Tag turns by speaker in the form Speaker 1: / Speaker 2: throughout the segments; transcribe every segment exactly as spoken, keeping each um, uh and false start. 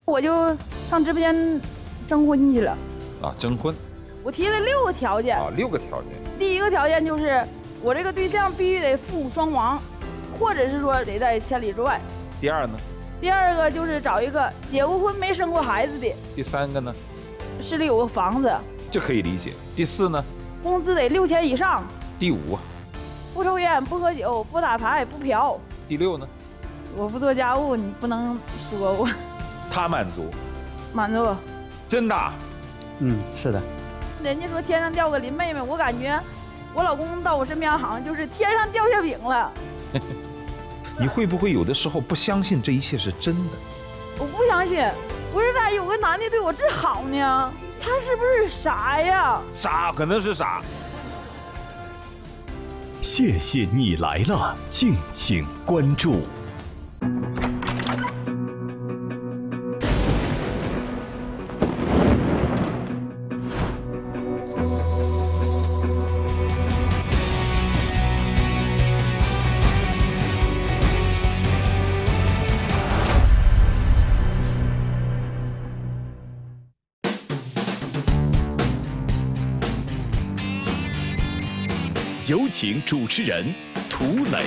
Speaker 1: 我就上直播间征婚去了。
Speaker 2: 啊，征婚。
Speaker 1: 我提了六个条件。
Speaker 2: 啊，六个条件。
Speaker 1: 第一个条件就是我这个对象必须得父母双亡，或者是说得在千里之外。
Speaker 2: 第二呢？
Speaker 1: 第二个就是找一个结过婚没生过孩子的。
Speaker 2: 第三个呢？
Speaker 1: 市里有个房子，
Speaker 2: 这可以理解。第四呢？
Speaker 1: 工资得六千以上。
Speaker 2: 第五，
Speaker 1: 不抽烟，不喝酒，不打牌，不嫖。
Speaker 2: 第六呢？
Speaker 1: 我不做家务，你不能说我。
Speaker 2: 他满足，
Speaker 1: 满足，
Speaker 2: 真的。
Speaker 3: 嗯，是的。
Speaker 1: 人家说天上掉个林妹妹，我感觉我老公到我身边好像就是天上掉馅饼了。
Speaker 2: 你会不会有的时候不相信这一切是真的？
Speaker 1: 我不相信，不是咋有个男的对我这好呢？他是不是傻呀？
Speaker 2: 傻，可能是傻。
Speaker 4: 谢谢你来了，敬请关注。有请主持人涂磊。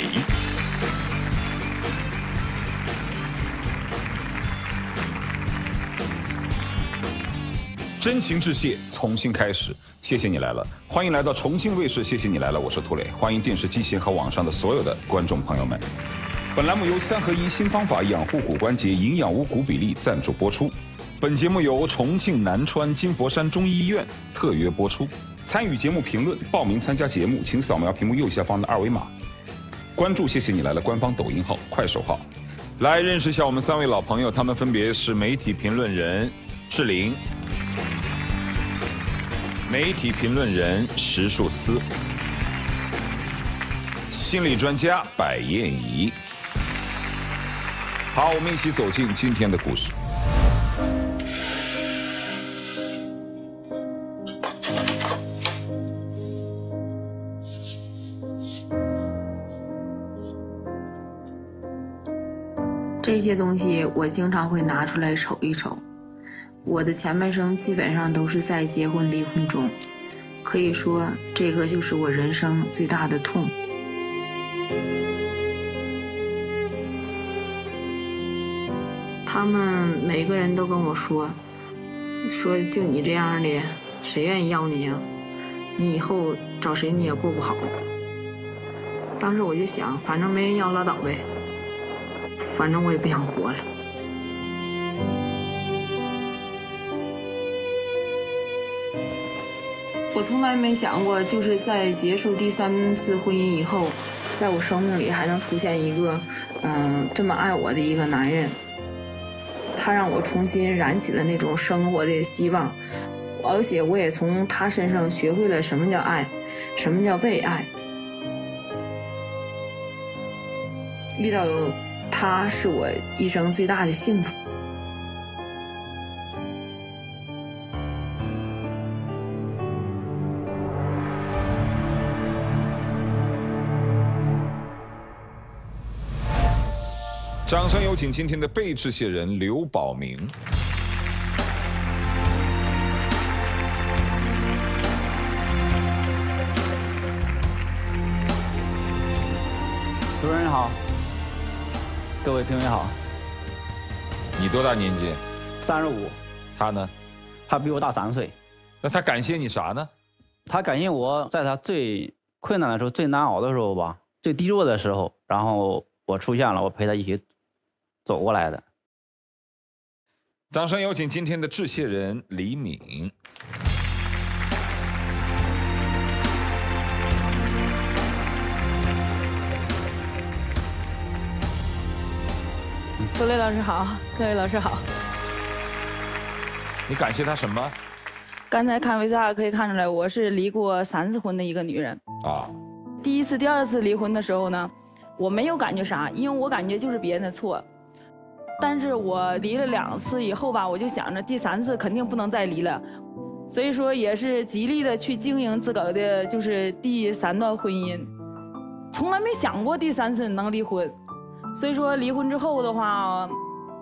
Speaker 2: 真情致谢，重新开始。谢谢你来了，欢迎来到重庆卫视。谢谢你来了，我是涂磊。欢迎电视机前和网上的所有的观众朋友们。本栏目由三合一新方法养护骨关节营养五谷比例赞助播出。本节目由重庆南川金佛山中医医院特约播出。参与节目评论、报名参加节目，请扫描屏幕右下方的二维码，关注“谢谢你来了”官方抖音号、快手号。来认识一下我们三位老朋友，他们分别是媒体评论人志玲、媒体评论人石树思、心理专家百燕怡。好，我们一起走进今天的故事。
Speaker 5: 这些东西我经常会拿出来瞅一瞅。我的前半生基本上都是在结婚离婚中，可以说这个就是我人生最大的痛。他们每个人都跟我说，说就你这样的，谁愿意要你呀？你以后找谁你也过不好。当时我就想，反正没人要拉倒呗。反正我也不想活了。我从来没想过，就是在结束第三次婚姻以后，在我生命里还能出现一个，嗯、呃，这么爱我的一个男人。他让我重新燃起了那种生活的希望，而且我也从他身上学会了什么叫爱，什么叫被爱。遇到他是我一生最大的幸福。
Speaker 2: 掌声有请今天的被致谢人刘宝明。
Speaker 3: 主持人好。各位评委好。
Speaker 2: 你多大年纪？
Speaker 3: 三十五。
Speaker 2: 他呢？
Speaker 3: 他比我大三岁。
Speaker 2: 那他感谢你啥呢？
Speaker 3: 他感谢我在他最困难的时候、最难熬的时候吧，最低落的时候，然后我出现了，我陪他一起走过来的。
Speaker 2: 掌声有请今天的致谢人李敏。
Speaker 1: 涂磊老师好，各位老师好。
Speaker 2: 你感谢他什么？
Speaker 1: 刚才看 V C R 可以看出来，我是离过三次婚的一个女人啊。第一次、第二次离婚的时候呢，我没有感觉啥，因为我感觉就是别人的错。但是我离了两次以后吧，我就想着第三次肯定不能再离了，所以说也是极力的去经营自个儿的，就是第三段婚姻，从来没想过第三次能离婚。所以说离婚之后的话，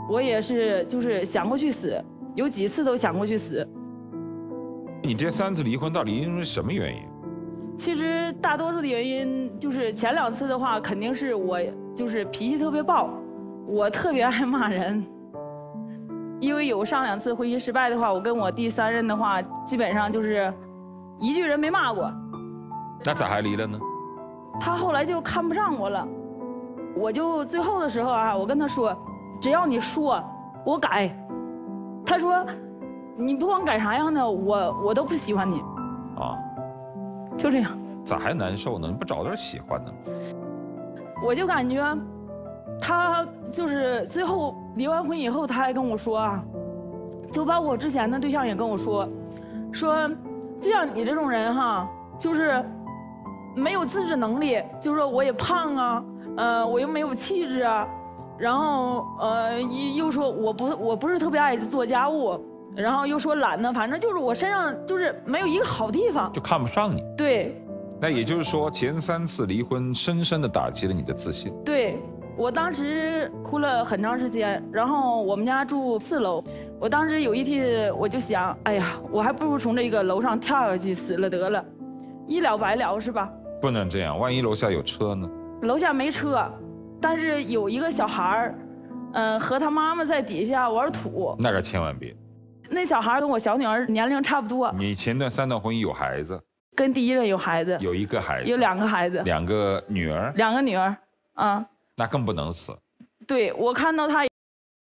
Speaker 1: 我也是就是想过去死，有几次都想过去死。
Speaker 2: 你这三次离婚到底因为什么原因？
Speaker 1: 其实大多数的原因就是前两次的话，肯定是我就是脾气特别暴，我特别爱骂人。因为有上两次婚姻失败的话，我跟我第三任的话，基本上就是一句人没骂过。
Speaker 2: 那咋还离了呢？
Speaker 1: 他后来就看不上我了，我就最后的时候啊，我跟他说，只要你说，我改。他说，你不管改啥样的，我我都不喜欢你。啊，就这样。
Speaker 2: 咋还难受呢？你不找点喜欢的？
Speaker 1: 我就感觉，他就是最后离完婚以后，他还跟我说啊，就包括我之前的对象也跟我说，说就像你这种人哈，就是没有自制能力，就是说我也胖啊，呃，我又没有气质啊，然后呃又说我不我不是特别爱做家务，然后又说懒呢，反正就是我身上就是没有一个好地方，
Speaker 2: 就看不上你。
Speaker 1: 对。
Speaker 2: 那也就是说，前三次离婚深深地打击了你的自信。
Speaker 1: 对，我当时哭了很长时间，然后我们家住四楼，我当时有一天我就想，哎呀，我还不如从这个楼上跳下去死了得了，一了百了是吧？
Speaker 2: 不能这样，万一楼下有车呢？
Speaker 1: 楼下没车，但是有一个小孩儿，嗯，和他妈妈在底下玩土。
Speaker 2: 那可千万别。
Speaker 1: 那小孩跟我小女儿年龄差不多。
Speaker 2: 你前段三段婚姻有孩子？
Speaker 1: 跟第一任有孩子，
Speaker 2: 有一个孩子，
Speaker 1: 有两个孩子，
Speaker 2: 两个女儿，
Speaker 1: 两个女儿，啊，
Speaker 2: 那更不能死。
Speaker 1: 对，我看到他。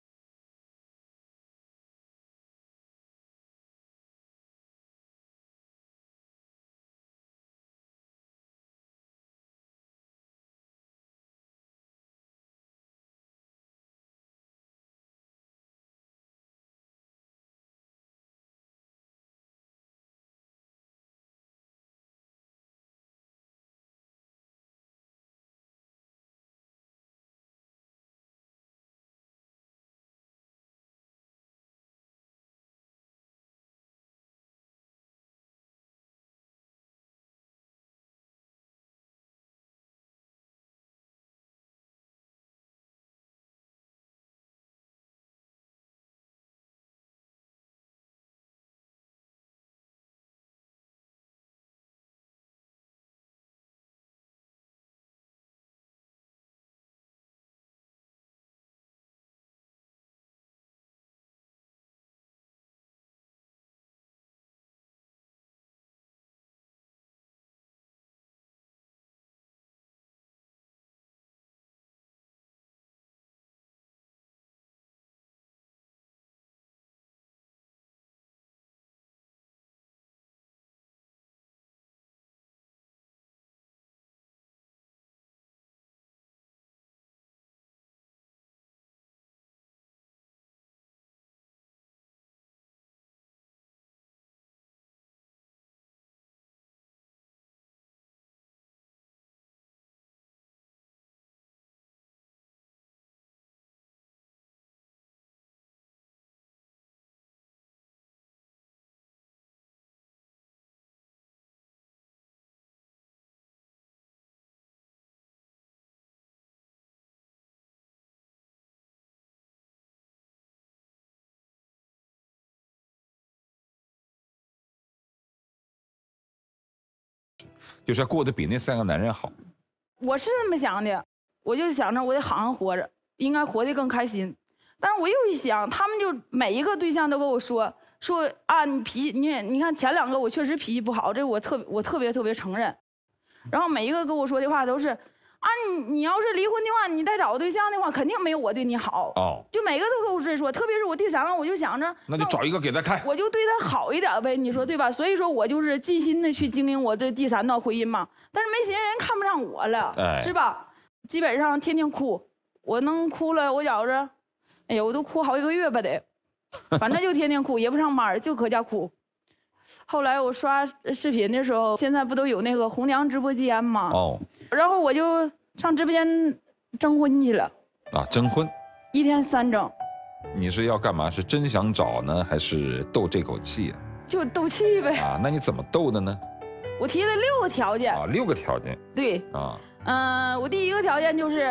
Speaker 2: 就是要过得比那三个男人好。
Speaker 1: 我是这么想的，我就想着我得好好活着，应该活得更开心。但是我又一想，他们就每一个对象都跟我说说啊，你脾气，你你看前两个我确实脾气不好，这我特我特别特别承认。然后每一个跟我说的话都是啊，你你要是离婚的话，你再找个对象的话，肯定没有我对你好。哦，就每个都跟我这说，特别是我第三个，我就想着
Speaker 2: 那就找一个给他看，
Speaker 1: 我就对他好一点呗，你说对吧？所以说我就是尽心的去经营我这第三段婚姻嘛。但是没寻思人看不上我了，哎、是吧？基本上天天哭，我能哭了，我觉着，哎呀，我都哭好几个月吧得，反正就天天哭，也不上班，就搁家哭。后来我刷视频的时候，现在不都有那个红娘直播间吗？哦，然后我就上直播间征婚去了。
Speaker 2: 啊，征婚，
Speaker 1: 一天三征。
Speaker 2: 你是要干嘛？是真想找呢，还是斗这口气啊？
Speaker 1: 就斗气呗。
Speaker 2: 啊，那你怎么斗的呢？
Speaker 1: 我提了六个条件。
Speaker 2: 啊，六个条件。
Speaker 1: 对。啊。嗯、呃，我第一个条件就是。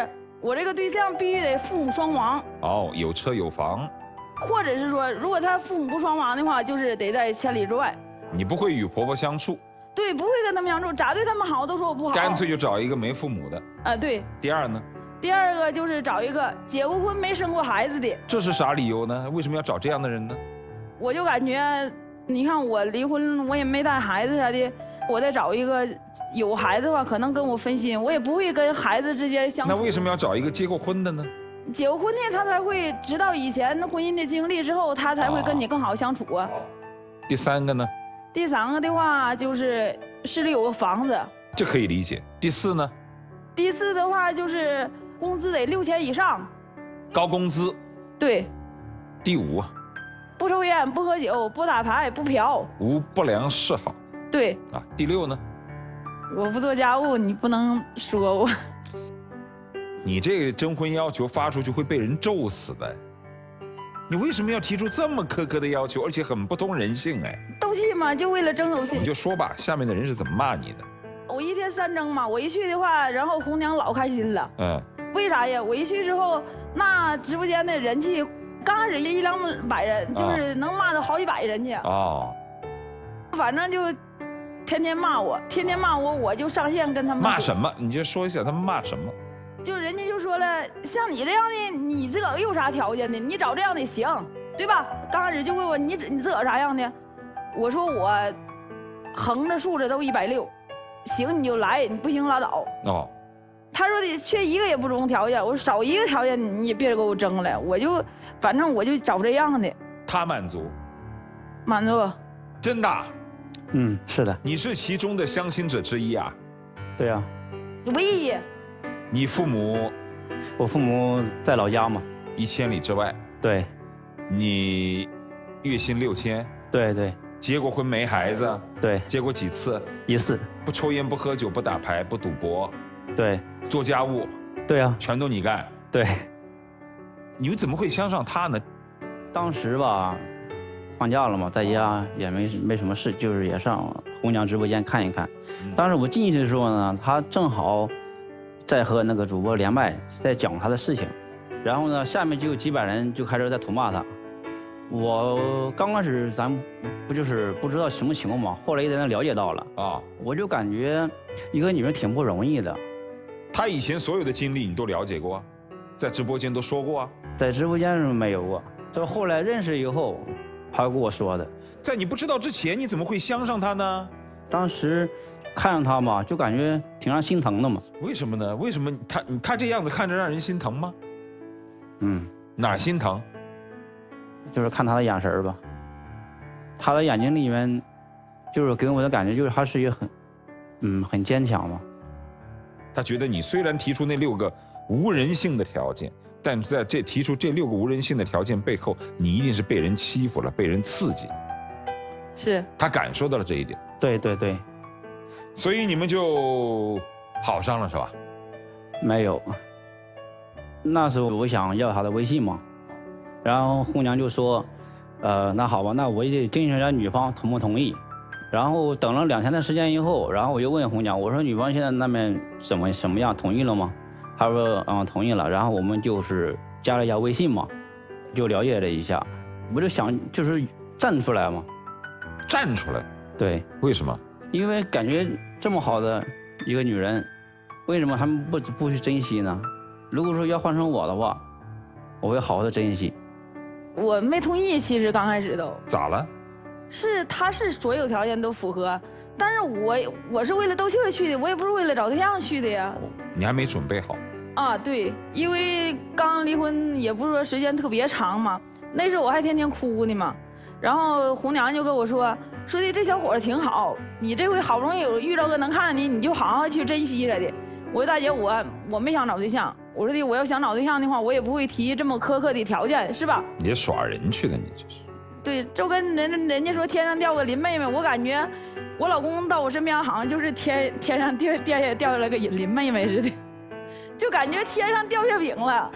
Speaker 1: 我这个对象必须得父母双亡。
Speaker 2: 哦，有车有房。
Speaker 1: 或者是说，如果他父母不双亡的话，就是得在千里之外。
Speaker 2: 你不会与婆婆相处。
Speaker 1: 对，不会跟他们相处，咋对他们好都说我不好。
Speaker 2: 干脆就找一个没父母的。
Speaker 1: 啊，对。
Speaker 2: 第二呢？
Speaker 1: 第二个就是找一个结过婚没生过孩子的。
Speaker 2: 这是啥理由呢？为什么要找这样的人呢？
Speaker 1: 我就感觉，你看我离婚，我也没带孩子啥的，我再找一个有孩子的话，可能跟我分心，我也不会跟孩子之间相处。
Speaker 2: 那为什么要找一个结过婚的呢？
Speaker 1: 结过婚的他才会知道以前婚姻的经历之后，他才会跟你更好相处啊。
Speaker 2: 第三个呢？
Speaker 1: 第三个的话就是市里有个房子，
Speaker 2: 这可以理解。第四呢？
Speaker 1: 第四的话就是工资得六千以上，
Speaker 2: 高工资。
Speaker 1: 对。
Speaker 2: 第五，
Speaker 1: 不抽烟、不喝酒、不打牌、不嫖，
Speaker 2: 无不良嗜好。
Speaker 1: 对。
Speaker 2: 啊，第六呢？
Speaker 1: 我不做家务，你不能说我。
Speaker 2: 你这个征婚要求发出去会被人咒死的，你为什么要提出这么苛刻的要求，而且很不通人性？哎，
Speaker 1: 斗气嘛，就为了争斗气。
Speaker 2: 你就说吧，下面的人是怎么骂你的？
Speaker 1: 我一天三征嘛，我一去的话，然后红娘老开心了。
Speaker 2: 嗯，
Speaker 1: 为啥呀？我一去之后，那直播间的人气刚开始一两百人，就是能骂到好几百人去。哦，反正就天天骂我，天天骂我，我就上线跟他们
Speaker 2: 骂什么？你就说一下他们骂什么。
Speaker 1: 就人家就说了，像你这样的，你自个儿有啥条件的？你找这样的行，对吧？刚开始就问我你你自个儿啥样的，我说我横着竖着都一百六，行你就来，你不行拉倒。哦，他说的缺一个也不中条件，我说少一个条件你也别给我争了，我就反正我就找这样的。
Speaker 2: 他满足，
Speaker 1: 满足，
Speaker 2: 真的？
Speaker 3: 嗯，是的。
Speaker 2: 你是其中的相亲者之一啊？
Speaker 3: 对啊。
Speaker 1: 唯一。
Speaker 2: 你父母，
Speaker 3: 我父母在老家嘛，
Speaker 2: 一千里之外。
Speaker 3: 对。
Speaker 2: 你月薪六千。
Speaker 3: 对对。
Speaker 2: 结过婚没孩子？
Speaker 3: 对。
Speaker 2: 结过几次？
Speaker 3: 一次。
Speaker 2: 不抽烟不喝酒不打牌不赌博？
Speaker 3: 对。
Speaker 2: 做家务？
Speaker 3: 对啊。
Speaker 2: 全都你干？
Speaker 3: 对。
Speaker 2: 你们怎么会相上他呢？
Speaker 3: 当时吧，放假了嘛，在家也没没什么事，就是也上红娘直播间看一看。当时我进去的时候呢，他正好在和那个主播连麦，在讲他的事情，然后呢，下面就有几百人就开始在吐骂他。我刚开始咱不就是不知道什么情况嘛，后来也在那了解到了啊，我就感觉一个女人挺不容易的。
Speaker 2: 她以前所有的经历你都了解过，在直播间都说过啊？
Speaker 3: 在直播间是没有过，就是后来认识以后，他跟我说的。
Speaker 2: 在你不知道之前，你怎么会相上她呢？
Speaker 3: 当时看上他嘛，就感觉挺让心疼的嘛。
Speaker 2: 为什么呢？为什么他他这样子看着让人心疼吗？
Speaker 3: 嗯，
Speaker 2: 哪儿心疼？
Speaker 3: 就是看他的眼神吧，他的眼睛里面，就是给我的感觉就是他是一个很，嗯，很坚强嘛。
Speaker 2: 他觉得你虽然提出那六个无人性的条件，但在这提出这六个无人性的条件背后，你一定是被人欺负了，被人刺激。
Speaker 1: 是。
Speaker 2: 他感受到了这一点。
Speaker 3: 对对对。
Speaker 2: 所以你们就好上了是吧？
Speaker 3: 没有。那时候我想要他的微信嘛，然后红娘就说，呃，那好吧，那我也得征求一下女方同不同意。然后等了两天的时间以后，然后我就问红娘，我说女方现在那边怎么什么样，同意了吗？她说嗯同意了。然后我们就是加了一下微信嘛，就了解了一下。我就想就是站出来嘛。
Speaker 2: 站出来？
Speaker 3: 对。
Speaker 2: 为什么？
Speaker 3: 因为感觉这么好的一个女人，为什么还不不去珍惜呢？如果说要换成我的话，我会好好的珍惜。
Speaker 1: 我没同意，其实刚开始都。
Speaker 2: 咋了？
Speaker 1: 是他是所有条件都符合，但是我我是为了斗气去的，我也不是为了找对象去的呀。
Speaker 2: 你还没准备好。
Speaker 1: 啊，对，因为刚离婚，也不是说时间特别长嘛，那时候我还天天哭呢嘛。然后红娘就跟我说，说的这小伙子挺好，你这回好不容易有遇到个能看上你，你就好好去珍惜着的。我说大姐，我我没想找对象，我说的我要想找对象的话，我也不会提这么苛刻的条件，是吧？
Speaker 2: 你耍人去了，你这是。
Speaker 1: 对，就跟人人家说天上掉个林妹妹，我感觉我老公到我身边好像就是天天上掉掉下掉下来个林妹妹似的，就感觉天上掉馅饼了。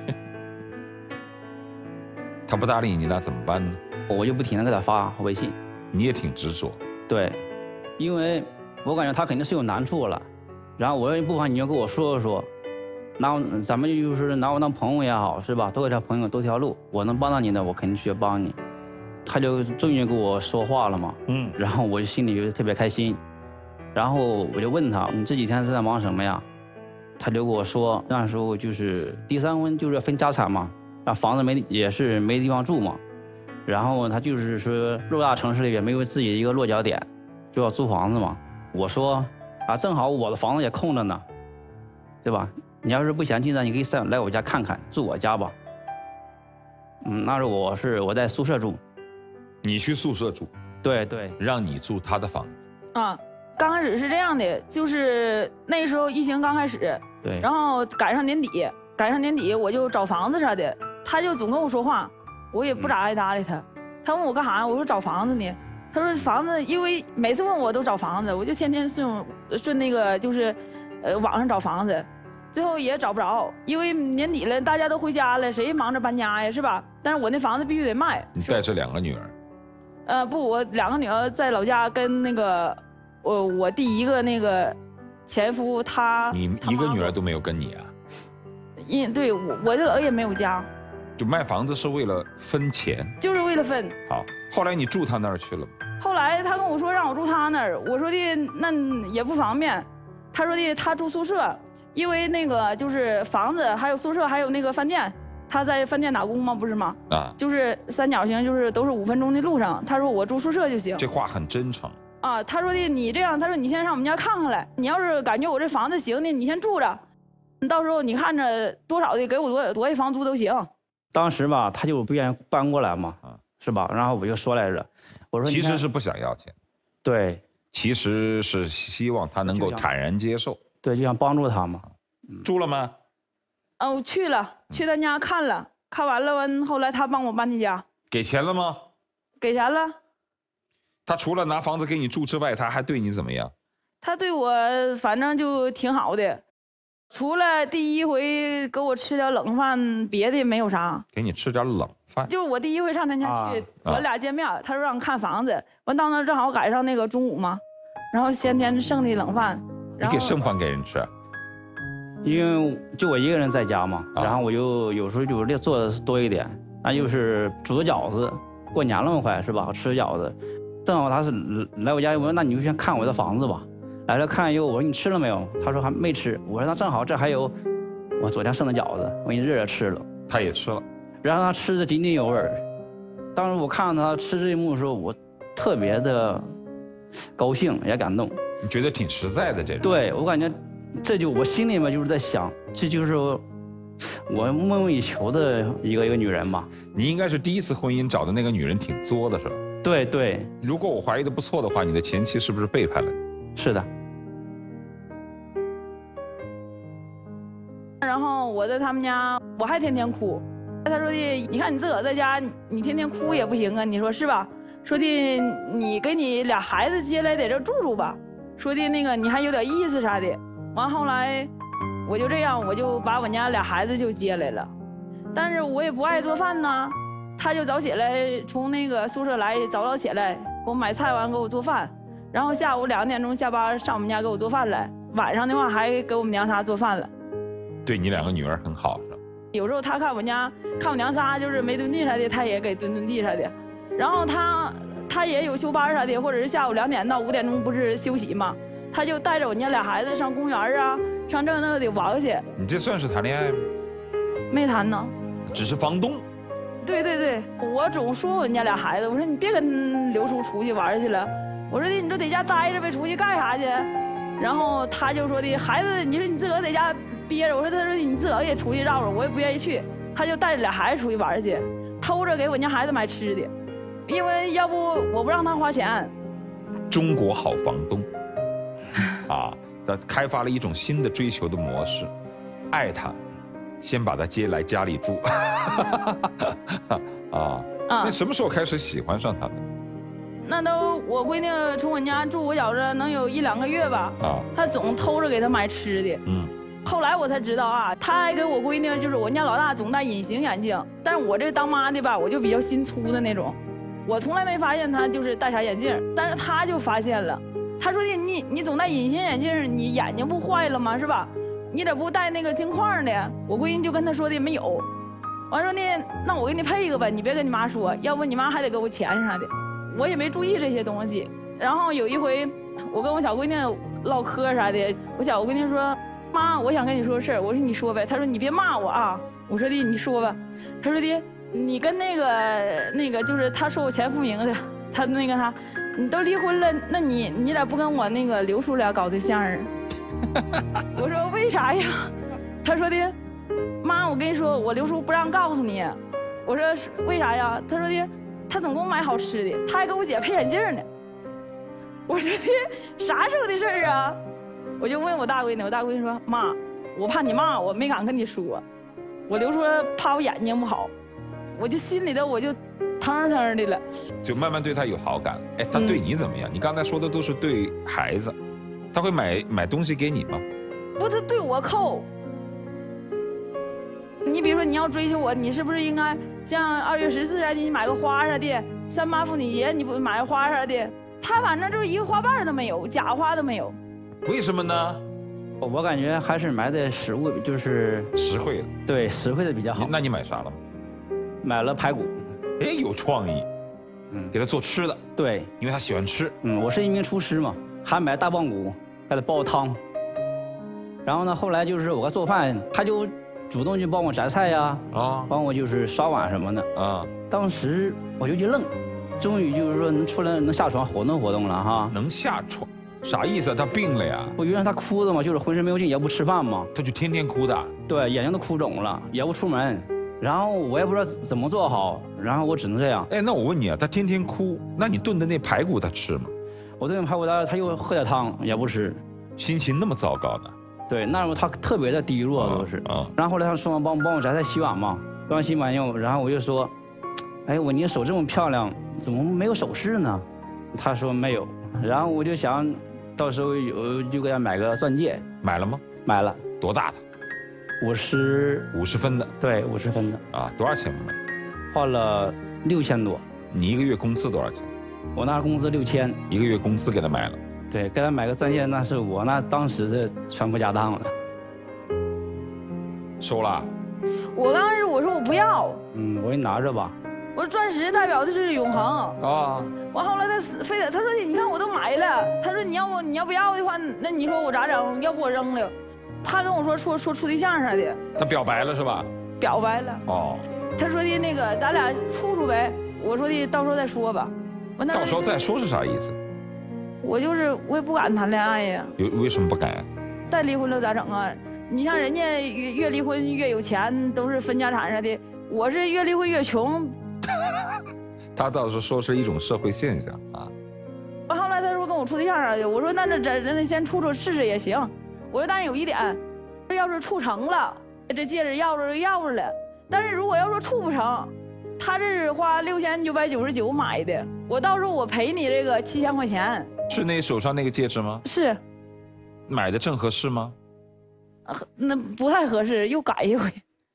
Speaker 2: 他不搭理你，那怎么办呢？
Speaker 3: 我就不停的给他发微信。
Speaker 2: 你也挺执着。
Speaker 3: 对，因为我感觉他肯定是有难处了，然后我有一部分你要跟我说说， 拿咱们就是拿我当朋友也好，是吧？多条朋友多条路，我能帮到你的，我肯定去帮你。他就终于跟我说话了嘛，嗯，然后我就心里就特别开心。然后我就问他，你这几天是在忙什么呀？他就跟我说，那时候就是第三婚就是要分家产嘛，啊，房子没也是没地方住嘛。然后他就是说，偌大城市里也没有自己的一个落脚点，就要租房子嘛。我说，啊，正好我的房子也空着呢，对吧？你要是不嫌弃呢，你可以上来我家看看，住我家吧。嗯，那时候我是我在宿舍住，
Speaker 2: 你去宿舍住，
Speaker 3: 对对，
Speaker 2: 让你住他的房子。
Speaker 1: 啊，刚开始是这样的，就是那时候疫情刚开始，
Speaker 3: 对，
Speaker 1: 然后赶上年底，赶上年底我就找房子啥的，他就总跟我说话，我也不咋爱搭理他。他问我干啥，我说找房子呢。他说房子，因为每次问我都找房子，我就天天顺顺那个就是，呃，网上找房子。最后也找不着，因为年底了，大家都回家了，谁忙着搬家呀，是吧？但是我那房子必须得卖。
Speaker 2: 你带着两个女儿？
Speaker 1: 呃，不，我两个女儿在老家跟那个，我我第一个那个前夫他，
Speaker 2: 你一个女儿都没有跟你啊？
Speaker 1: 因对我我这个也没有家。
Speaker 2: 就卖房子是为了分钱？
Speaker 1: 就是为了分。
Speaker 2: 好，后来你住他那儿去了？
Speaker 1: 后来他跟我说让我住他那儿，我说的那也不方便，他说的他住宿舍。因为那个就是房子，还有宿舍，还有那个饭店，他在饭店打工吗？不是吗？啊，就是三角形，就是都是五分钟的路上。他说我住宿舍就行。
Speaker 2: 这话很真诚
Speaker 1: 啊。他说的你这样，他说你先上我们家看看来。你要是感觉我这房子行的，你先住着，到时候你看着多少的给我多多少房租都行。
Speaker 3: 当时吧，他就不愿意搬过来嘛，啊，是吧？然后我就说来着，我说
Speaker 2: 其实是不想要钱，
Speaker 3: 对，
Speaker 2: 其实是希望他能够坦然接受。
Speaker 3: 对，就想帮助他嘛。
Speaker 2: 住了吗？
Speaker 1: 嗯、哦，我去了，去他家看了，看完了完，后来他帮我搬的家。
Speaker 2: 给钱了吗？
Speaker 1: 给钱了。
Speaker 2: 他除了拿房子给你住之外，他还对你怎么样？
Speaker 1: 他对我反正就挺好的，除了第一回给我吃点冷饭，别的没有啥。
Speaker 2: 给你吃点冷饭？
Speaker 1: 就是我第一回上他家去，啊、我俩见面，他说让看房子，完到那正好赶上那个中午嘛，然后先天剩的冷饭。
Speaker 2: 你给剩饭给人吃？
Speaker 3: 因为就我一个人在家嘛，啊、然后我就有时候就做的多一点，那就是煮的饺子，过年了嘛快是吧？吃饺子，正好他是来我家，我说那你就先看我的房子吧。来了看以后，我说你吃了没有？他说还没吃。我说那正好这还有我昨天剩的饺子，我给你热热吃了。
Speaker 2: 他也吃了，
Speaker 3: 然后他吃的津津有味。当时我看到他吃这一幕的时候，我特别的高兴也感动。
Speaker 2: 你觉得挺实在的这种？
Speaker 3: 对，我感觉这就我心里面就是在想，这就是我梦寐以求的一个一个女人嘛。
Speaker 2: 你应该是第一次婚姻找的那个女人挺作的是吧？
Speaker 3: 对对。
Speaker 2: 如果我怀疑的不错的话，你的前妻是不是背叛了你？
Speaker 3: 是的。
Speaker 1: 然后我在他们家，我还天天哭。他说的，你看你自个儿在家，你天天哭也不行啊，你说是吧？说的你给你俩孩子接来在这住住吧。说的那个你还有点意思啥的。完后来我就这样，我就把我家俩孩子就接来了。但是我也不爱做饭呢，他就早起来从那个宿舍来，早早起来给我买菜完给我做饭，然后下午两点钟下班上我们家给我做饭来，晚上的话还给我们娘仨做饭了。
Speaker 2: 对你两个女儿很好是吧？
Speaker 1: 有时候他看我家看我娘仨就是没蹲地啥的，他也给蹲蹲地啥的。然后他他也有休班啥的，或者是下午两点到五点钟不是休息嘛，他就带着我家俩孩子上公园啊，上这那的玩去。
Speaker 2: 你这算是谈恋爱吗？
Speaker 1: 没谈呢，
Speaker 2: 只是房东。
Speaker 1: 对对对，我总说我家俩孩子，我说你别跟刘叔出去玩去了，我说的你就在家待着呗，出去干啥去？然后他就说的孩子，你说你自个儿在家憋着，我说他说你自个儿也出去绕绕，我也不愿意去。他就带着俩孩子出去玩去，偷着给我家孩子买吃的，因为要不我不让他花钱。
Speaker 2: 中国好房东啊，他开发了一种新的追求的模式，爱他，先把他接来家里住。啊，那什么时候开始喜欢上他的？
Speaker 1: 那都我闺女从我家住我觉着能有一两个月吧。啊，他总偷着给他买吃的。嗯。后来我才知道啊，他还给我闺女，就是我家老大总戴隐形眼镜，但是我这当妈的吧，我就比较心粗的那种，我从来没发现他就是戴啥眼镜，但是他就发现了，他说的你你总戴隐形眼镜，你眼睛不坏了吗？是吧？ 你咋不带那个金矿的？我闺女就跟他说的没有。完说呢，那我给你配一个吧，你别跟你妈说，要不你妈还得给我钱啥的。我也没注意这些东西。然后有一回，我跟我小闺女唠嗑啥的，我小闺女说：“妈，我想跟你说个事儿。”我说：“你说呗。”她说：“你别骂我啊。”我说的：“你说吧。”她说的：“你跟那个那个就是他说我前夫名的，他那个他，你都离婚了，那你你咋不跟我那个刘叔俩搞对象啊？”我说：“为啥呀？”她说的：“妈，我跟你说，我刘叔不让告诉你。”我说：“为啥呀？”她说的：“他总给我买好吃的，他还给我姐配眼镜呢。”我说的啥时候的事儿啊？我就问我大闺女，我大闺女说：“妈，我怕你骂我，没敢跟你说。我刘叔怕我眼睛不好，我就心里头我就腾腾的了。”
Speaker 2: 就慢慢对他有好感。哎，他对你怎么样？嗯、你刚才说的都是对孩子，他会买买东西给你吗？
Speaker 1: 不，他对我扣。你比如说你要追求我，你是不是应该像二月十四啥的，你买个花啥的？三八妇女节你不买个花啥的？他反正就是一个花瓣都没有，假花都没有。
Speaker 2: 为什么呢？
Speaker 3: 我感觉还是买的实物，就是
Speaker 2: 实惠的。
Speaker 3: 对，实惠的比较好。
Speaker 2: 那你买啥了？
Speaker 3: 买了排骨。
Speaker 2: 哎，有创意。嗯，给他做吃的。
Speaker 3: 对，
Speaker 2: 因为他喜欢吃。
Speaker 3: 嗯，我是一名厨师嘛，还买大棒骨给他煲汤。然后呢，后来就是我给他做饭，他就主动去帮我摘菜呀，啊，帮我就是刷碗什么的啊。当时我就一愣。终于就是说能出来能下床活动活动了哈，
Speaker 2: 能下床，啥意思啊？他病了呀？
Speaker 3: 不原来他哭的嘛，就是浑身没有劲，也不吃饭嘛，
Speaker 2: 他就天天哭的。
Speaker 3: 对，眼睛都哭肿了，也不出门。然后我也不知道怎么做好，然后我只能这样。
Speaker 2: 哎，那我问你啊，他天天哭，那你炖的那排骨他吃吗？
Speaker 3: 我炖排骨他他又喝点汤也不吃，
Speaker 2: 心情那么糟糕呢？
Speaker 3: 对，那时候他特别的低落都是。啊。然后后来他说帮帮我摘菜洗碗嘛，帮我洗碗用，然后我就说。哎，我你手这么漂亮，怎么没有首饰呢？他说没有，然后我就想，到时候有就给他买个钻戒。
Speaker 2: 买了吗？
Speaker 3: 买了。
Speaker 2: 多大的？
Speaker 3: 五十。
Speaker 2: 五十分的。
Speaker 3: 对，五十分的。
Speaker 2: 啊，多少钱买？
Speaker 3: 花了六千多。
Speaker 2: 你一个月工资多少钱？
Speaker 3: 我那工资六千。
Speaker 2: 一个月工资给他买了。
Speaker 3: 对，给他买个钻戒，那是我那当时的全部家当了。
Speaker 2: 收了。
Speaker 1: 我刚开始我说我不要。
Speaker 3: 嗯，我给你拿着吧。
Speaker 1: 我说钻石代表的是永恒
Speaker 2: 啊，
Speaker 1: 完后来他死非得他说你看我都买了，他说你要不你要不要的话，那你说我咋整？要不我扔了？他跟我说说说处对象啥的，
Speaker 2: 他表白了是吧？
Speaker 1: 表白了哦，他说的那个咱俩处处呗，我说的到时候再说吧。完
Speaker 2: 到时候再说是啥意思？
Speaker 1: 我就是我也不敢谈恋爱呀。
Speaker 2: 有为什么不敢？
Speaker 1: 再离婚了咋整啊？你像人家越越离婚越有钱，都是分家产啥的，我是越离婚越穷。
Speaker 2: 他倒是说是一种社会现象啊。
Speaker 1: 完后来他说跟我处对象啥的，我说那这这那先处处试试也行。我说但是有一点，要是处成了，这戒指要着就要着了。但是如果要说处不成，他这是花六千九百九十九买的，我到时候我赔你这个七千块钱。
Speaker 2: 是那手上那个戒指吗？
Speaker 1: 是。
Speaker 2: 买的正合适吗？
Speaker 1: 那不太合适，又改一回。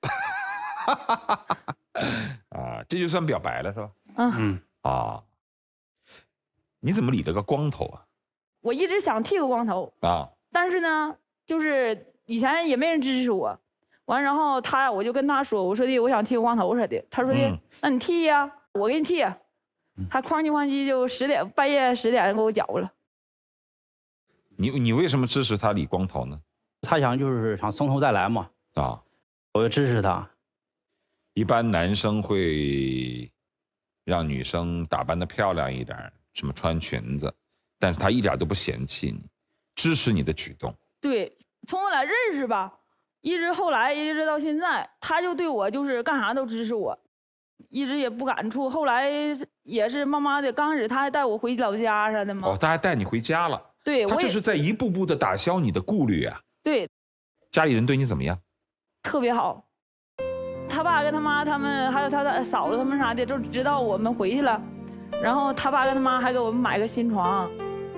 Speaker 2: 啊，这就算表白了是吧？
Speaker 1: 嗯
Speaker 2: 啊，你怎么理了个光头啊？
Speaker 1: 我一直想剃个光头啊，但是呢，就是以前也没人支持我。完，然后他我就跟他说，我说的我想剃个光头啥的，他说的、嗯、那你剃呀，我给你剃。他哐叽哐叽就十点半夜十点给我绞了。
Speaker 2: 你你为什么支持他理光头呢？
Speaker 3: 他想就是想从头再来嘛啊，我就支持他。
Speaker 2: 一般男生会让女生打扮得漂亮一点，什么穿裙子，但是他一点都不嫌弃你，支持你的举动。
Speaker 1: 对，从我俩认识吧，一直后来一直到现在，他就对我就是干啥都支持我，一直也不敢处。后来也是慢慢的，刚开始他还带我回老家啥的嘛。
Speaker 2: 哦，他还带你回家了。
Speaker 1: 对，
Speaker 2: 他这是在一步步的打消你的顾虑啊。
Speaker 1: 对，
Speaker 2: 家里人对你怎么样？
Speaker 1: 特别好。他爸跟他妈他们还有他的嫂子他们啥的，就知道我们回去了，然后他爸跟他妈还给我们买个新床，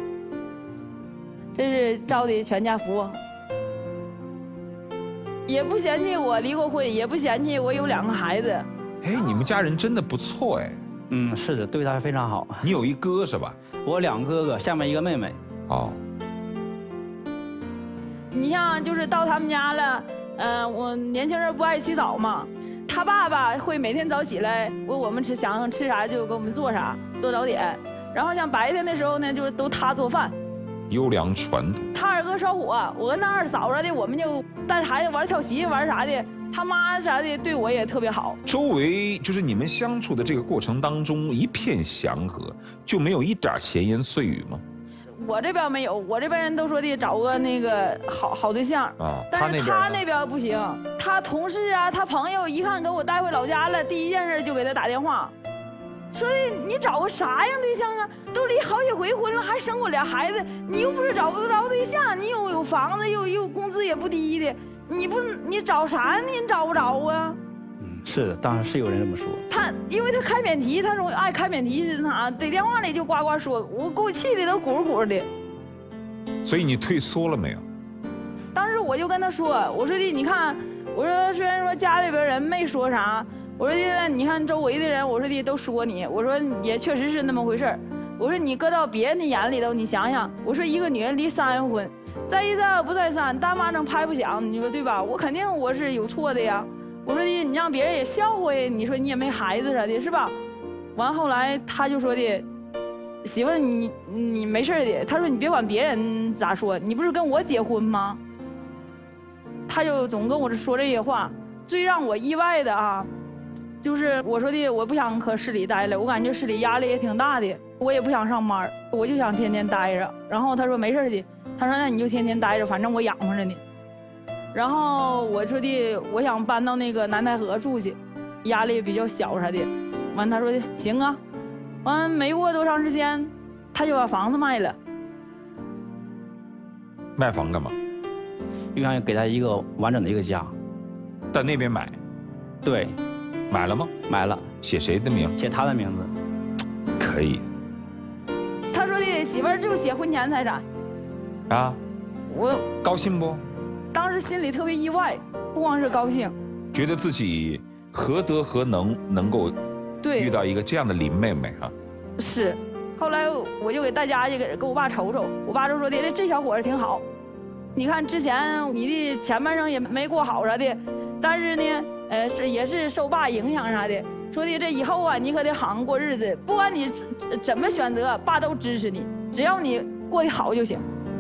Speaker 1: 这是照的全家福，也不嫌弃我离过婚，也不嫌弃我有两个孩子。
Speaker 2: 哎，你们家人真的不错哎。
Speaker 3: 嗯，是的，对他非常好。
Speaker 2: 你有一哥是吧？
Speaker 3: 我两个哥哥，下面一个妹妹。哦。
Speaker 1: 你像就是到他们家了，嗯、呃，我年轻人不爱洗澡嘛，他爸爸会每天早起来，我我们吃想吃啥就给我们做啥，做早点。然后像白天的时候呢，就是都他做饭。
Speaker 2: 优良传统。
Speaker 1: 他二哥烧火，我跟他二嫂子的，我们就带着孩子玩跳棋玩啥的。他妈啥的对我也特别好。
Speaker 2: 周围就是你们相处的这个过程当中一片祥和，就没有一点闲言碎语吗？
Speaker 1: 我这边没有，我这边人都说的找个那个好好对象啊，但是他那边不行，他同事啊，他朋友一看给我带回老家了，第一件事就给他打电话，说的你找个啥样对象啊？都离好几回婚了，还生过俩孩子，你又不是找不着对象，你又有房子，又又工资也不低的，你不你找啥呢？你找不着啊？
Speaker 3: 嗯，是的，当然是有人这么说。
Speaker 1: 他因为他开免提，他说爱开免提是啥？在电话里就呱呱说，我给我气的都鼓鼓的。
Speaker 2: 所以你退缩了没有？
Speaker 1: 当时我就跟他说，我说的你看，我说虽然说家里边人没说啥，我说的你看周围的人，我说的都说你，我说也确实是那么回事儿。我说你搁到别人的眼里头，你想想，我说一个女人离三回婚，再一再二不再三，大骂声拍不响，你说对吧？我肯定我是有错的呀。我说的你让别人也笑话呀，你说你也没孩子啥的，是吧？完后来他就说的，媳妇儿你你没事的，他说你别管别人咋说，你不是跟我结婚吗？他就总跟我说这些话。最让我意外的啊，就是我说的我不想搁市里待了，我感觉市里压力也挺大的，我也不想上班，我就想天天待着。然后他说没事的，他说那你就天天待着，反正我养活着你。然后我说的我想搬到那个南戴河住去，压力比较小啥的。完他说的行啊。完没过多长时间，他就把房子卖了。
Speaker 2: 卖房干嘛？
Speaker 3: 就想给他一个完整的一个家。
Speaker 2: 在那边买？
Speaker 3: 对。
Speaker 2: 买了吗？
Speaker 3: 买了。
Speaker 2: 写谁的名？
Speaker 3: 写他的名字。
Speaker 2: 可以。
Speaker 1: 他说的媳妇儿就写婚前财产。
Speaker 2: 啊？
Speaker 1: 我
Speaker 2: 高兴不？
Speaker 1: 当时心里特别意外，不光是高兴，
Speaker 2: 觉得自己何德何能能够
Speaker 1: 对
Speaker 2: 遇到一个这样的林妹妹哈。
Speaker 1: 是，后来我就给大家也给给我爸瞅瞅，我爸就说的这这小伙子挺好，你看之前你的前半生也没过好啥的，但是呢，呃是也是受爸影响啥的，说的这以后啊你可得好好过日子，不管你怎么选择，爸都支持你，只要你过得好就行。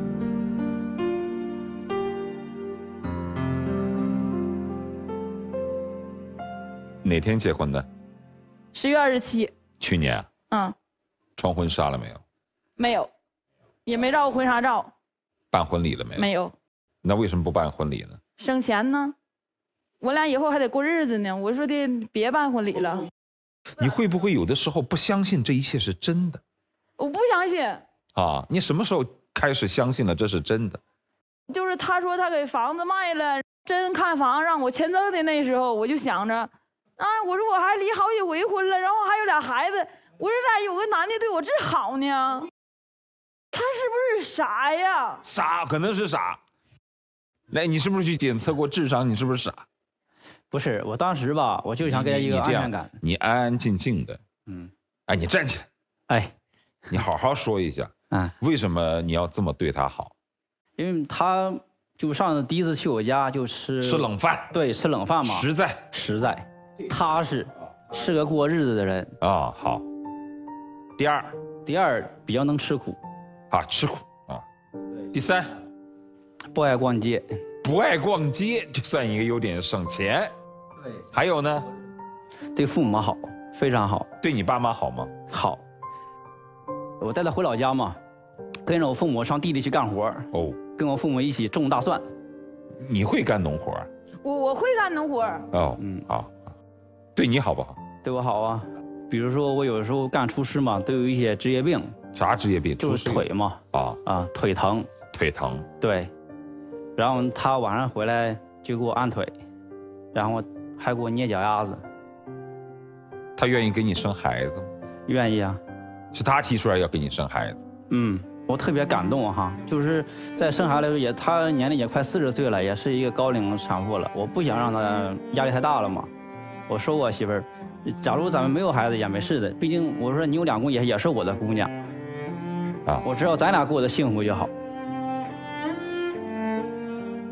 Speaker 2: 哪天结婚的？
Speaker 1: 十月二十七。
Speaker 2: 去年啊？
Speaker 1: 嗯。
Speaker 2: 穿婚纱了没有？
Speaker 1: 没有，也没照婚纱照。
Speaker 2: 办婚礼了没有？
Speaker 1: 没有。
Speaker 2: 那为什么不办婚礼呢？
Speaker 1: 省钱呢，我俩以后还得过日子呢。我说的别办婚礼了。
Speaker 2: 你会不会有的时候不相信这一切是真的？
Speaker 1: 我不相信。
Speaker 2: 啊，你什么时候开始相信了这是真的？
Speaker 1: 就是他说他给房子卖了，真看房让我签字的那时候，我就想着。啊！我说我还离好几回婚了，然后还有俩孩子，我说咋有个男的对我这好呢？他是不是傻呀？
Speaker 2: 傻，可能是傻。来，你是不是去检测过智商？你是不是傻？
Speaker 3: 不是，我当时吧，我就想给他一个安全感。
Speaker 2: 你安安静静的，嗯，哎，你站起来，
Speaker 3: 哎，
Speaker 2: 你好好说一下，嗯，为什么你要这么对他好？
Speaker 3: 因为他就上次第一次去我家就吃
Speaker 2: 吃冷饭，
Speaker 3: 对，吃冷饭嘛，
Speaker 2: 实在
Speaker 3: 实在。踏实，是个过日子的人
Speaker 2: 啊、哦。好。第二，
Speaker 3: 第二比较能吃苦，
Speaker 2: 啊，吃苦啊。第三，
Speaker 3: 不爱逛街，
Speaker 2: 不爱逛街，这算一个优点，省钱。对。还有呢，
Speaker 3: 对父母好，非常好。
Speaker 2: 对你爸妈好吗？
Speaker 3: 好。我带他回老家嘛，跟着我父母上地里去干活。哦。跟我父母一起种大蒜。
Speaker 2: 你会干农活？
Speaker 1: 我我会干农活。
Speaker 2: 哦，嗯，好。对你好不好？
Speaker 3: 对我好啊，比如说我有时候干厨师嘛，都有一些职业病。
Speaker 2: 啥职业病？
Speaker 3: 就是腿嘛。啊啊，腿疼。
Speaker 2: 腿疼。
Speaker 3: 对。然后他晚上回来就给我按腿，然后还给我捏脚丫子。
Speaker 2: 他愿意给你生孩子吗？
Speaker 3: 愿意啊。
Speaker 2: 是他提出来要给你生孩子？
Speaker 3: 嗯，我特别感动哈，就是在生孩子也，他年龄也快四十岁了，也是一个高龄产妇了。我不想让他压力太大了嘛。我说我媳妇儿，假如咱们没有孩子也没事的，毕竟我说你有两姑爷也是我的姑娘，啊，我知道咱俩过得幸福就好。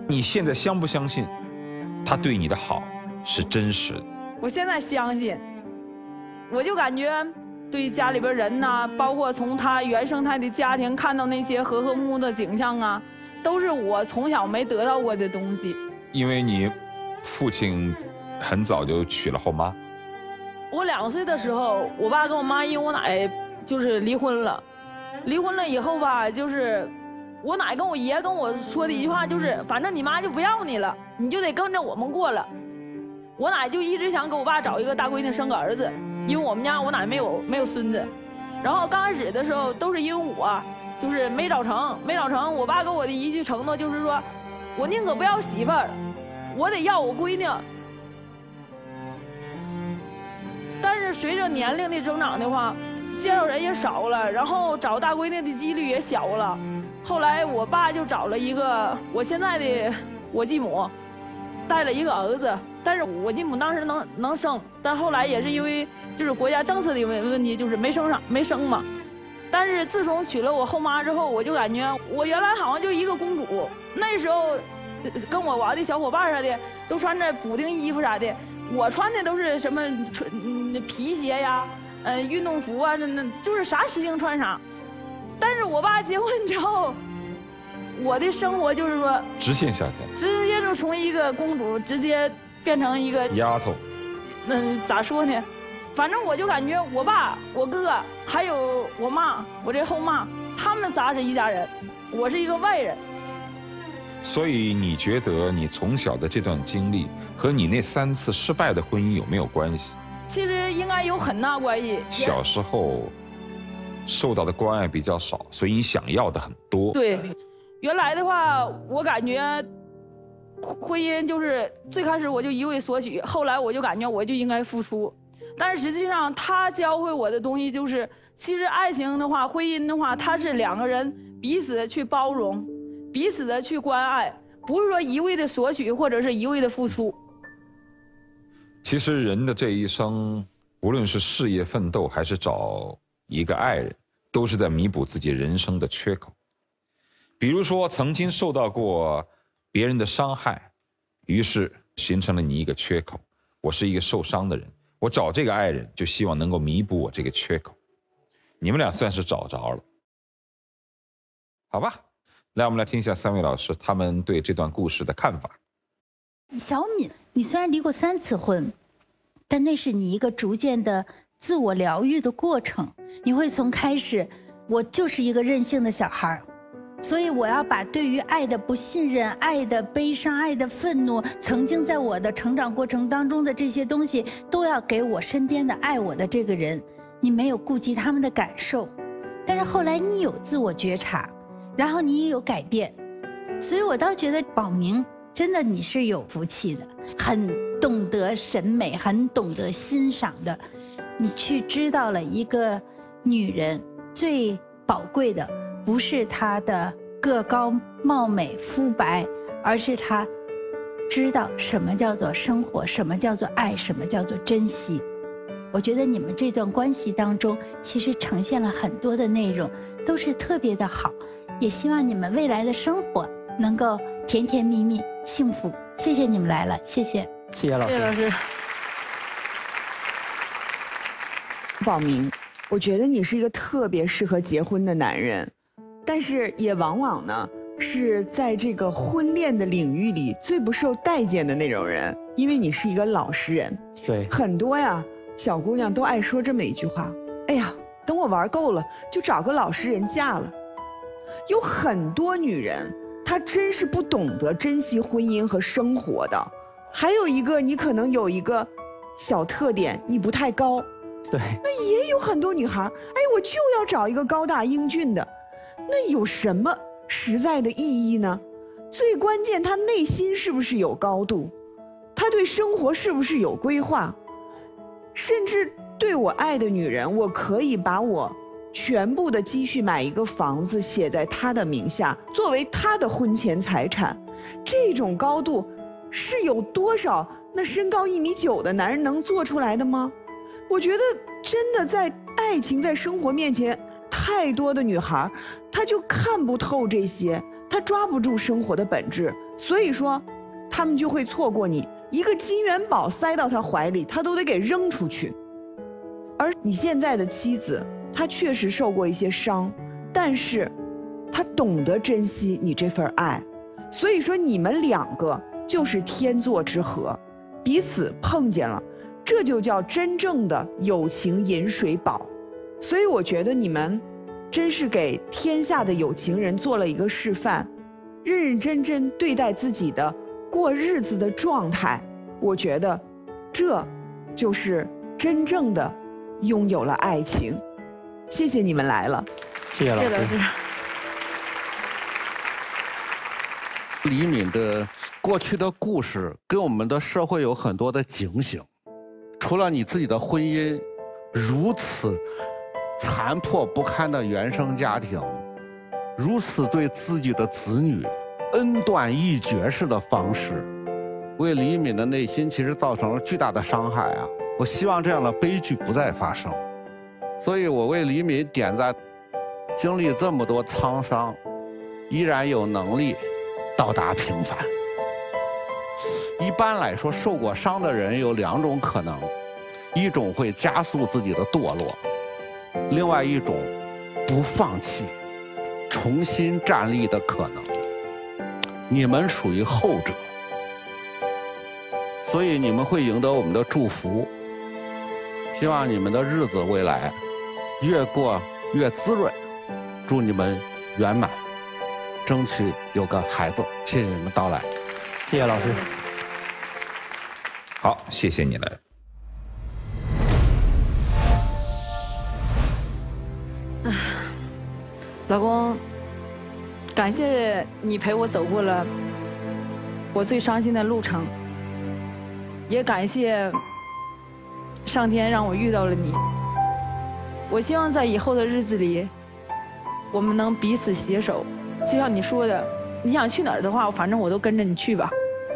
Speaker 2: 你现在相不相信他对你的好是真实的？
Speaker 1: 我现在相信，我就感觉对家里边人呐、啊，包括从他原生态的家庭看到那些和和睦睦的景象啊，都是我从小没得到过的东西。
Speaker 2: 因为你父亲很早就娶了后妈。
Speaker 1: 我两岁的时候，我爸跟我妈因为我奶就是离婚了，离婚了以后吧，就是我奶跟我爷跟我说的一句话就是，反正你妈就不要你了，你就得跟着我们过了。我奶就一直想给我爸找一个大闺女生个儿子，因为我们家我奶没有没有孙子。然后刚开始的时候都是因为我就是没找成，没找成，我爸给我的一句承诺就是说，我宁可不要媳妇儿，我得要我闺女。但是随着年龄的增长的话，介绍人也少了，然后找大闺女的几率也小了。后来我爸就找了一个我现在的我继母，带了一个儿子，但是我继母当时能能生，但后来也是因为就是国家政策的问问题，就是没生上没生嘛。但是自从娶了我后妈之后，我就感觉我原来好像就一个公主。那时候跟我玩的小伙伴啥的都穿着补丁衣服啥的，我穿的都是什么穿皮鞋呀，呃运动服啊，那那就是啥时兴穿啥。但是我爸结婚之后，我的生活就是说
Speaker 2: 直线下降，
Speaker 1: 直接就从一个公主直接变成一个
Speaker 2: 丫头。
Speaker 1: 嗯，咋说呢？反正我就感觉我爸、我哥还有我妈，我这后妈，他们仨是一家人，我是一个外人。
Speaker 2: 所以你觉得你从小的这段经历和你那三次失败的婚姻有没有关系？
Speaker 1: 其实应该有很大关系。
Speaker 2: 小时候受到的关爱比较少，所以你想要的很多。
Speaker 1: 对，原来的话，我感觉婚姻就是最开始我就一味索取，后来我就感觉我就应该付出。但是实际上，他教会我的东西就是，其实爱情的话，婚姻的话，它是两个人彼此的去包容，彼此的去关爱，不是说一味的索取或者是一味的付出。
Speaker 2: 其实人的这一生，无论是事业奋斗还是找一个爱人，都是在弥补自己人生的缺口。比如说，曾经受到过别人的伤害，于是形成了你一个缺口。我是一个受伤的人，我找这个爱人就希望能够弥补我这个缺口。你们俩算是找着了，好吧？来，我们来听一下三位老师他们对这段故事的看法。
Speaker 6: 小敏，你虽然离过三次婚，但那是你一个逐渐的自我疗愈的过程。你会从开始，我就是一个任性的小孩，所以我要把对于爱的不信任、爱的悲伤、爱的愤怒，曾经在我的成长过程当中的这些东西，都要给我身边的爱我的这个人。你没有顾及他们的感受，但是后来你有自我觉察，然后你也有改变，所以我倒觉得宝明真的你是有福气的，很懂得审美，很懂得欣赏的。你去知道了一个女人最宝贵的不是她的个高貌美肤白，而是她知道什么叫做生活，什么叫做爱，什么叫做珍惜。我觉得你们这段关系当中其实呈现了很多的内容，都是特别的好，也希望你们未来的生活能够甜甜蜜蜜幸福。谢谢你们来了，谢谢。
Speaker 3: 谢谢老师。
Speaker 1: 谢谢老师。
Speaker 7: 宝明，我觉得你是一个特别适合结婚的男人，但是也往往呢是在这个婚恋的领域里最不受待见的那种人，因为你是一个老实人。
Speaker 3: 对，
Speaker 7: 很多呀小姑娘都爱说这么一句话：哎呀，等我玩够了就找个老实人嫁了。有很多女人她真是不懂得珍惜婚姻和生活的。还有一个，你可能有一个小特点，你不太高。
Speaker 3: 对，
Speaker 7: 那也有很多女孩，哎，我就要找一个高大英俊的，那有什么实在的意义呢？最关键，她内心是不是有高度？她对生活是不是有规划？甚至对我爱的女人，我可以把我全部的积蓄买一个房子写在她的名下，作为她的婚前财产。这种高度是有多少那身高一米九的男人能做出来的吗？我觉得真的在爱情在生活面前，太多的女孩她就看不透这些， 他抓不住生活的本质，所以说他们就会错过你。一个金元宝塞到他怀里，他都得给扔出去。而你现在的妻子，她确实受过一些伤，但是她懂得珍惜你这份爱，所以说你们两个就是天作之合，彼此碰见了，这就叫真正的友情饮水饱。所以我觉得你们真是给天下的有情人做了一个示范，认认真真对待自己的过日子的状态，我觉得这就是真正的拥有了爱情。谢谢你们来了。
Speaker 3: 谢谢老师。
Speaker 8: 李敏的过去的故事给我们的社会有很多的警醒。除了你自己的婚姻如此残破不堪的原生家庭，如此对自己的子女恩断义绝式的方式，为李敏的内心其实造成了巨大的伤害啊！我希望这样的悲剧不再发生，所以我为李敏点赞，经历这么多沧桑，依然有能力到达平凡。一般来说，受过伤的人有两种可能，一种会加速自己的堕落，另外一种不放弃，重新站立的可能。你们属于后者，所以你们会赢得我们的祝福。希望你们的日子未来越过越滋润，祝你们圆满，争取有个孩子。谢谢你们到来。
Speaker 3: 谢谢老师。
Speaker 2: 好，谢谢你来。
Speaker 1: 老公，感谢你陪我走过了我最伤心的路程，也感谢上天让我遇到了你。我希望在以后的日子里，我们能彼此携手。就像你说的，你想去哪儿的话，反正我都跟着你去吧。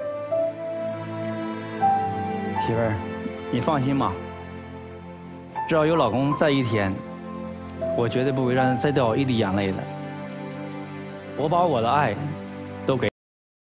Speaker 3: 媳妇儿，你放心吧，只要有老公在一天，我绝对不会让人再掉一滴眼泪的。我把我的爱都给。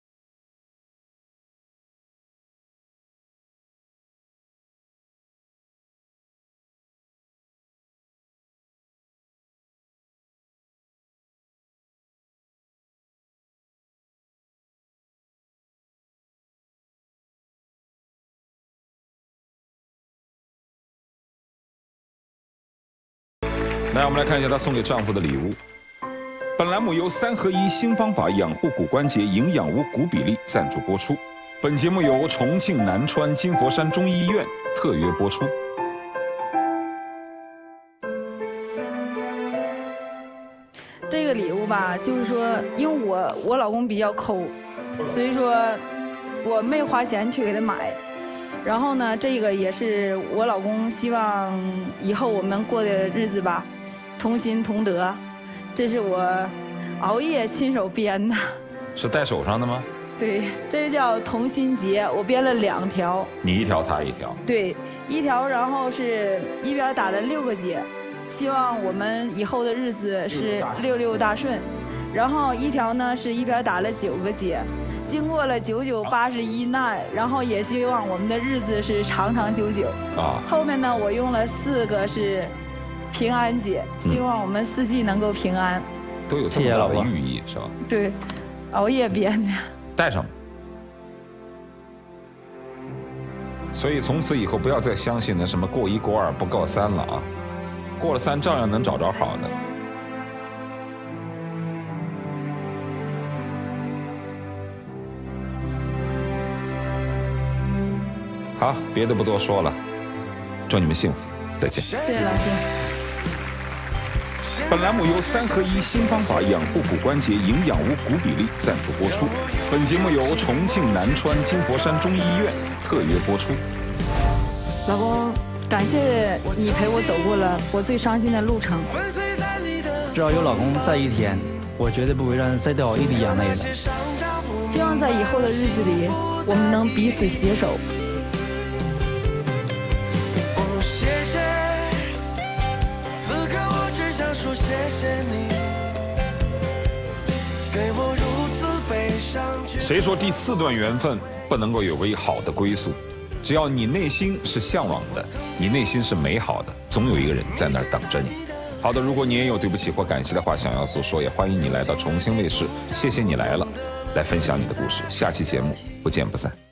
Speaker 2: 来，我们来看一下她送给丈夫的礼物。本栏目由三合一新方法养护骨关节营养无骨比例赞助播出。本节目由重庆南川金佛山中医医院特约播出。
Speaker 1: 这个礼物吧，就是说，因为我我老公比较抠，所以说我没花钱去给他买。然后呢，这个也是我老公希望以后我们过的日子吧，同心同德。这是我熬夜亲手编的，
Speaker 2: 是戴手上的吗？
Speaker 1: 对，这叫同心结，我编了两条。
Speaker 2: 你一条，他一条。
Speaker 1: 对，一条，然后是一边打了六个结，希望我们以后的日子是六六大顺。然后一条呢是一边打了九个结，经过了九九八十一难，然后也希望我们的日子是长长久久。啊。后面呢，我用了四个是平安结，希望我们四季能够平安。
Speaker 2: 都有这么大的寓意，是吧？
Speaker 1: 对，熬夜编的。
Speaker 2: 带上。所以从此以后不要再相信那什么过一过二不告三了啊，过了三照样能找着好的。好，别的不多说了，祝你们幸福，再见。
Speaker 1: 谢谢老师。
Speaker 2: 本栏目由三合一新方法养护骨关节营养无骨比例赞助播出。本节目由重庆南川金佛山中医医院特约播出。
Speaker 1: 老公，感谢你陪我走过了我最伤心的路程。
Speaker 3: 只要有老公在一天，我绝对不会让人再掉一滴眼泪的。
Speaker 1: 希望在以后的日子里，我们能彼此携手。
Speaker 9: 谢谢，此刻我只想说谢谢你，给我如
Speaker 2: 谁说第四段缘分不能够有个好的归宿？只要你内心是向往的，你内心是美好的，总有一个人在那儿等着你。好的，如果你也有对不起或感谢的话想要诉说，也欢迎你来到重庆卫视，谢谢你来了，来分享你的故事。下期节目不见不散。